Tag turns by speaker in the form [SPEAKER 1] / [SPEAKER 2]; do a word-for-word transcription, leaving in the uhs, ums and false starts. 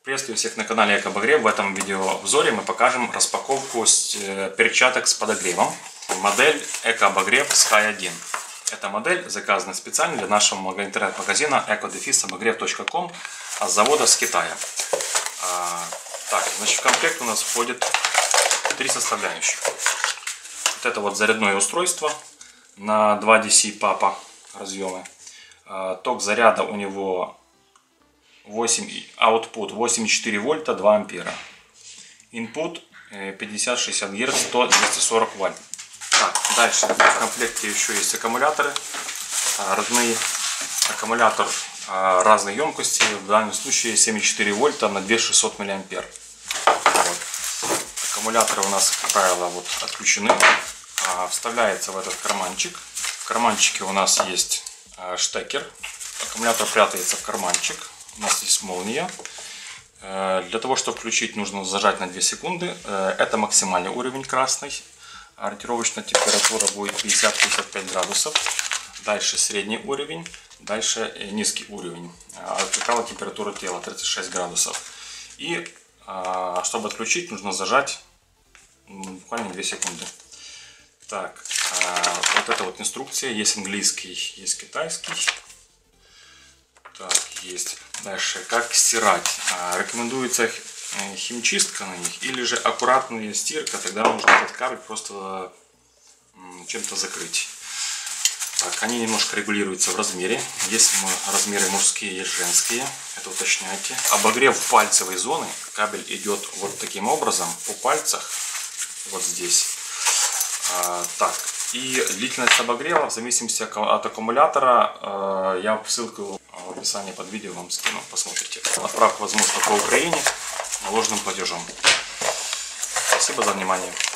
[SPEAKER 1] Приветствую всех на канале Экообогрев. В этом видеообзоре мы покажем распаковку перчаток с подогревом. Модель Экообогрев Sky один. Эта модель заказана специально для нашего интернет-магазина эко дефис обогрев точка ком с завода с Китая. А, так, значит, в комплект у нас входит три составляющих. Вот это вот зарядное устройство на два ди си папа разъемы. А, ток заряда у него восемь, output восемь и четыре вольта, два ампера. Input пятьдесят шестьдесят герц, сто двести сорок ватт. Так, дальше в комплекте еще есть аккумуляторы родные. Аккумулятор разной емкости, в данном случае семь и четыре вольта на две тысячи шестьсот миллиампер. Вот. Аккумуляторы у нас, как правило, вот отключены. Вставляется в этот карманчик. В карманчике у нас есть штекер. Аккумулятор прятается в карманчик. У нас есть молния. Для того, чтобы включить, нужно зажать на две секунды. Это максимальный уровень красный. Ориентировочная температура будет пятьдесят — пятьдесят пять градусов. Дальше средний уровень. Дальше низкий уровень. Откликала температура тела тридцать шесть градусов. И чтобы отключить, нужно зажать буквально две секунды. Так, вот это вот инструкция. Есть английский, есть китайский. Так, есть. Дальше, как стирать. Рекомендуется химчистка на них или же аккуратная стирка, тогда нужно этот кабель просто чем-то закрыть. Так, они немножко регулируются в размере. Есть размеры мужские, есть женские. Это уточняйте. Обогрев пальцевой зоны. Кабель идет вот таким образом по пальцах. Вот здесь. А, так. И длительность обогрева в зависимости от аккумулятора. Я ссылку в описании под видео вам скину. Посмотрите. Отправка возможна по Украине наложенным платежом. Спасибо за внимание.